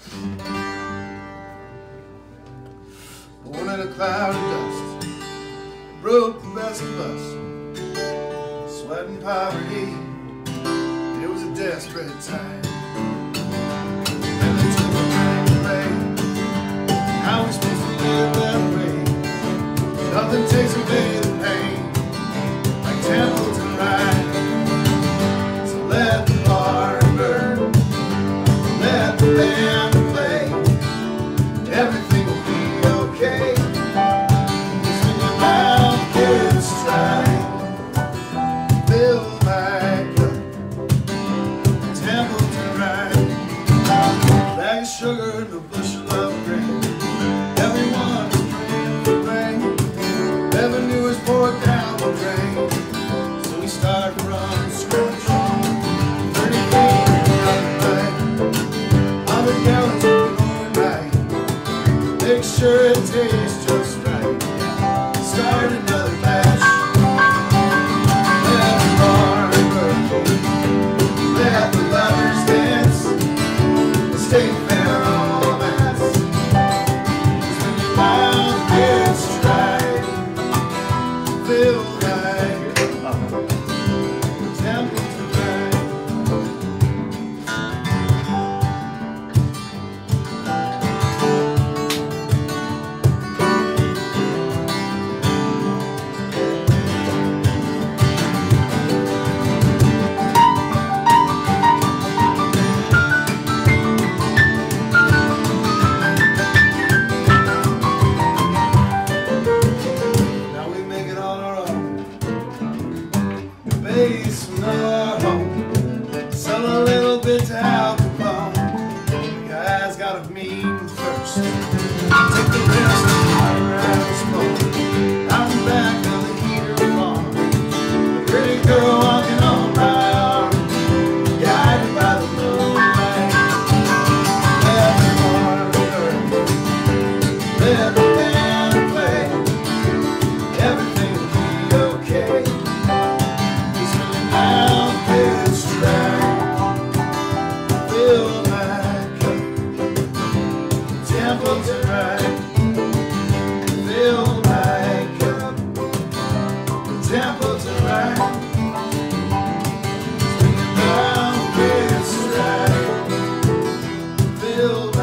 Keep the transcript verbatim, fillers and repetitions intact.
Born in a cloud of dust, broke the best of us, sweat and poverty. It was a desperate time. And they took a blank away. How are we supposed to live that way? Nothing takes away the pain like Templeton Rye. So let the bar burn, let the band play. Everything will be okay. Cause when your mouth gets dry, fill my cup, Templeton Rye. Bag of sugar and a bushel of grain. Everyone is praying for rain. Revenue is poured down the drain. So we start from scratch. Thirty feet of night, hundred gallons of overnight. Make sure it tastes just right. Start another batch. Let the bar burn, let the lovers dance. The state fair romance. 'Cause when your mouth gets dry, fill my cup, Templeton Rye. Now we make it on our own, the basement of our home. Sell a little bit to Al Capone. The guy's got a mean thirst. Take the rest of the water out of smoke. Out the back of the heater farm. The pretty girl walking on my arm, guided by the moonlight. Let the heart burn, let the band play. Everything will be okay. Cause when your mouth gets dry, fill my cup, Templeton Rye. Fill my cup, Templeton Rye. Cause when your mouth gets dry, fill